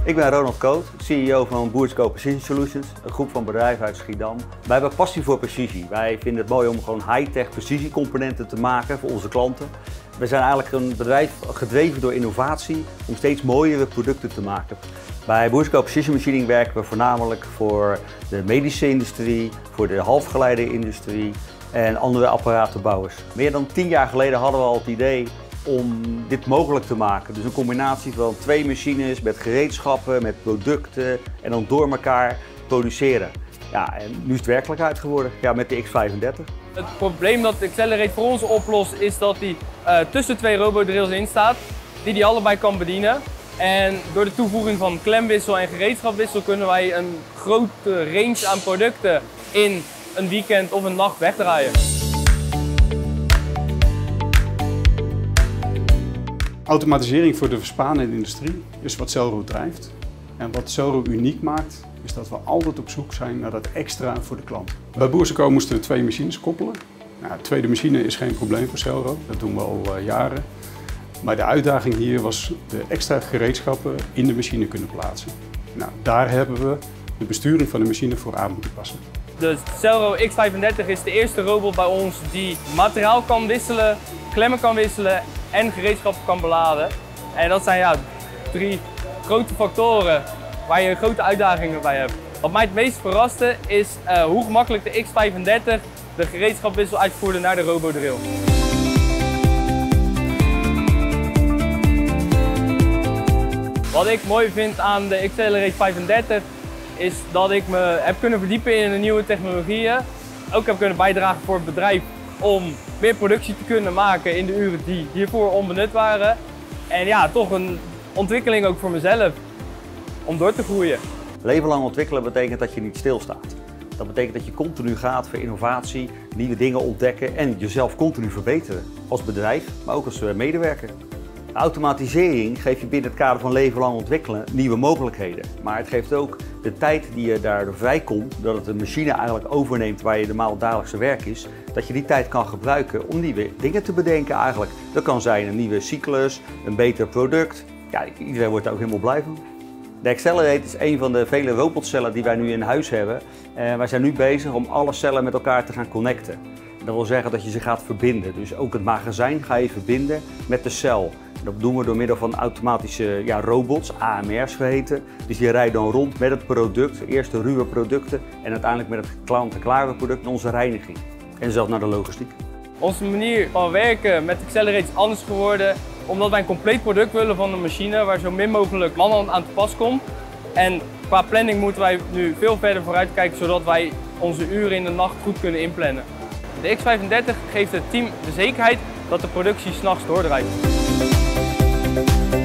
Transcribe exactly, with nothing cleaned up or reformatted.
Ik ben Ronald Koot, C E O van Boersco Precision Solutions, een groep van bedrijven uit Schiedam. Wij hebben passie voor precisie. Wij vinden het mooi om gewoon high-tech precisiecomponenten te maken voor onze klanten. We zijn eigenlijk een bedrijf gedreven door innovatie om steeds mooiere producten te maken. Bij Boersco Precision Machining werken we voornamelijk voor de medische industrie, voor de halfgeleiderindustrie en andere apparatenbouwers. Meer dan tien jaar geleden hadden we al het idee om dit mogelijk te maken. Dus een combinatie van twee machines met gereedschappen, met producten en dan door elkaar produceren. Ja, en nu is het werkelijkheid geworden, ja, met de X vijfendertig. Het probleem dat Accelerate voor ons oplost is dat hij uh, tussen twee robodrills in staat, die hij allebei kan bedienen. En door de toevoeging van klemwissel en gereedschapwissel kunnen wij een grote range aan producten in een weekend of een nacht wegdraaien. Automatisering voor de verspanende industrie is wat Celro drijft. En wat Celro uniek maakt, is dat we altijd op zoek zijn naar dat extra voor de klant. Bij Boersco moesten we twee machines koppelen. Nou, de tweede machine is geen probleem voor Celro, dat doen we al uh, jaren. Maar de uitdaging hier was de extra gereedschappen in de machine kunnen plaatsen. Nou, daar hebben we de besturing van de machine voor aan moeten passen. De Celro X vijfendertig is de eerste robot bij ons die materiaal kan wisselen, klemmen kan wisselen en gereedschappen kan beladen. En dat zijn ja, drie grote factoren waar je grote uitdagingen bij hebt. Wat mij het meest verraste is uh, hoe gemakkelijk de X vijfendertig de gereedschapwissel uitvoerde naar de robodrill. Wat ik mooi vind aan de Accelerate vijfendertig is dat ik me heb kunnen verdiepen in de nieuwe technologieën. Ook heb kunnen bijdragen voor het bedrijf om meer productie te kunnen maken in de uren die hiervoor onbenut waren. En ja, toch een ontwikkeling ook voor mezelf om door te groeien. Leven lang ontwikkelen betekent dat je niet stilstaat. Dat betekent dat je continu gaat voor innovatie, nieuwe dingen ontdekken en jezelf continu verbeteren. Als bedrijf, maar ook als medewerker. Automatisering geeft je binnen het kader van leven lang ontwikkelen nieuwe mogelijkheden. Maar het geeft ook de tijd die je daardoor vrijkomt, dat het een machine eigenlijk overneemt waar je normaal dagelijkse werk is, dat je die tijd kan gebruiken om nieuwe dingen te bedenken eigenlijk. Dat kan zijn een nieuwe cyclus, een beter product. Ja, iedereen wordt daar ook helemaal blij van. De Accelerate is een van de vele robotcellen die wij nu in huis hebben. En wij zijn nu bezig om alle cellen met elkaar te gaan connecten. Dat wil zeggen dat je ze gaat verbinden. Dus ook het magazijn ga je verbinden met de cel. Dat doen we door middel van automatische ja, robots, A M R's geheten. Dus die rijden dan rond met het product, eerst de ruwe producten en uiteindelijk met het kant-en-klare product naar onze reiniging. En zelfs naar de logistiek. Onze manier van werken met Accelerate is anders geworden omdat wij een compleet product willen van de machine waar zo min mogelijk man aan te pas komt. En qua planning moeten wij nu veel verder vooruit kijken zodat wij onze uren in de nacht goed kunnen inplannen. De X vijfendertig geeft het team de zekerheid dat de productie 's nachts doordraait.